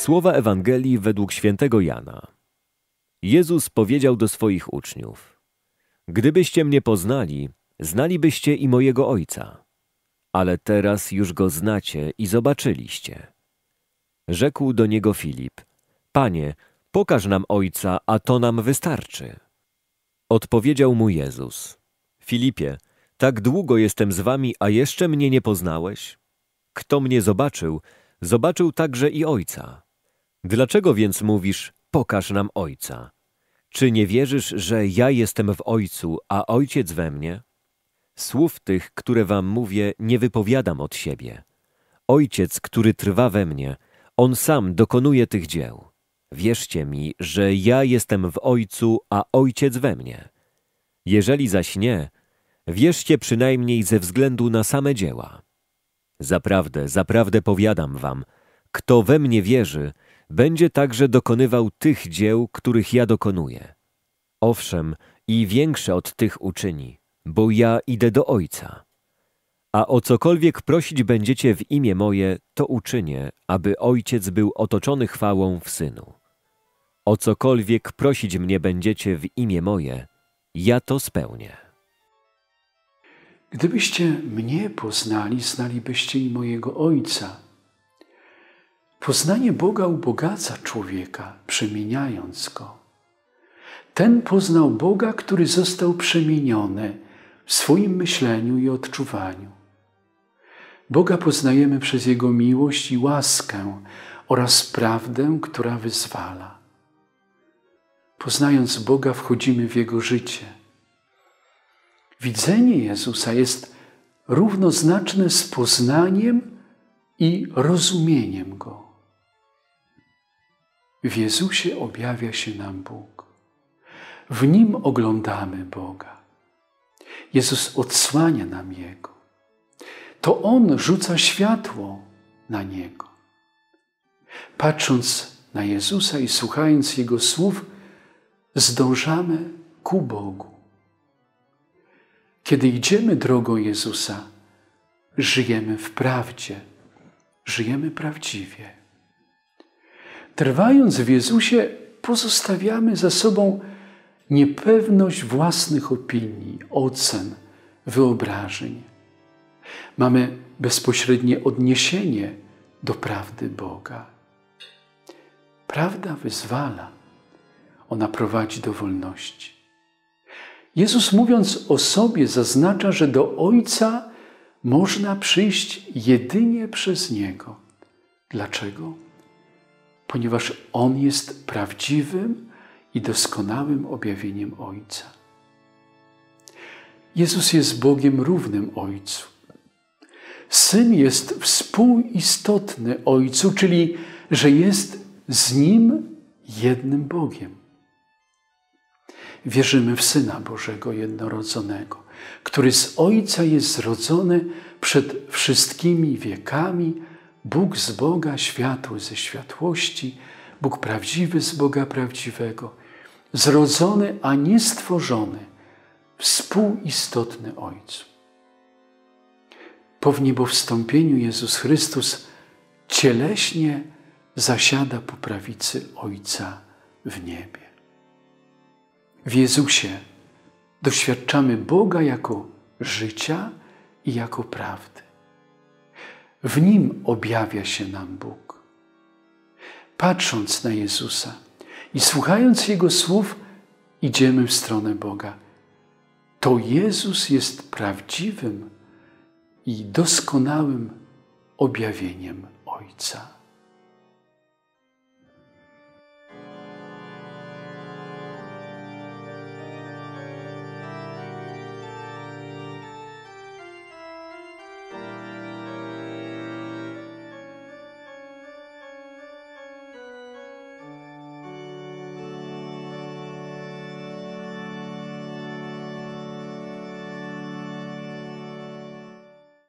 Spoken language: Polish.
Słowa Ewangelii według świętego Jana. Jezus powiedział do swoich uczniów: Gdybyście mnie poznali, znalibyście i mojego Ojca. Ale teraz już Go znacie i zobaczyliście. Rzekł do niego Filip: Panie, pokaż nam Ojca, a to nam wystarczy. Odpowiedział mu Jezus: Filipie, tak długo jestem z wami, a jeszcze mnie nie poznałeś? Kto mnie zobaczył, zobaczył także i Ojca. Dlaczego więc mówisz: pokaż nam Ojca? Czy nie wierzysz, że ja jestem w Ojcu, a Ojciec we mnie? Słów tych, które wam mówię, nie wypowiadam od siebie. Ojciec, który trwa we mnie, On sam dokonuje tych dzieł. Wierzcie mi, że ja jestem w Ojcu, a Ojciec we mnie. Jeżeli zaś nie, wierzcie przynajmniej ze względu na same dzieła. Zaprawdę, zaprawdę powiadam wam, kto we mnie wierzy, będzie także dokonywał tych dzieł, których ja dokonuję. Owszem, i większe od tych uczyni, bo ja idę do Ojca. A o cokolwiek prosić będziecie w imię moje, to uczynię, aby Ojciec był otoczony chwałą w Synu. O cokolwiek prosić mnie będziecie w imię moje, ja to spełnię. Gdybyście mnie poznali, znalibyście i mojego Ojca. Poznanie Boga ubogaca człowieka, przemieniając go. Ten poznał Boga, który został przemieniony w swoim myśleniu i odczuwaniu. Boga poznajemy przez Jego miłość i łaskę oraz prawdę, która wyzwala. Poznając Boga, wchodzimy w Jego życie. Widzenie Jezusa jest równoznaczne z poznaniem i rozumieniem Go. W Jezusie objawia się nam Bóg. W Nim oglądamy Boga. Jezus odsłania nam Jego. To On rzuca światło na Niego. Patrząc na Jezusa i słuchając Jego słów, zdążamy ku Bogu. Kiedy idziemy drogą Jezusa, żyjemy w prawdzie, żyjemy prawdziwie. Trwając w Jezusie, pozostawiamy za sobą niepewność własnych opinii, ocen, wyobrażeń. Mamy bezpośrednie odniesienie do prawdy Boga. Prawda wyzwala, ona prowadzi do wolności. Jezus, mówiąc o sobie, zaznacza, że do Ojca można przyjść jedynie przez Niego. Dlaczego? Ponieważ On jest prawdziwym i doskonałym objawieniem Ojca. Jezus jest Bogiem równym Ojcu. Syn jest współistotny Ojcu, czyli że jest z Nim jednym Bogiem. Wierzymy w Syna Bożego jednorodzonego, który z Ojca jest zrodzony przed wszystkimi wiekami, Bóg z Boga, światły ze światłości, Bóg prawdziwy z Boga prawdziwego, zrodzony, a nie stworzony, współistotny Ojcu. Po wniebowstąpieniu Jezus Chrystus cieleśnie zasiada po prawicy Ojca w niebie. W Jezusie doświadczamy Boga jako życia i jako prawdy. W Nim objawia się nam Bóg. Patrząc na Jezusa i słuchając Jego słów, idziemy w stronę Boga. To Jezus jest prawdziwym i doskonałym objawieniem Ojca.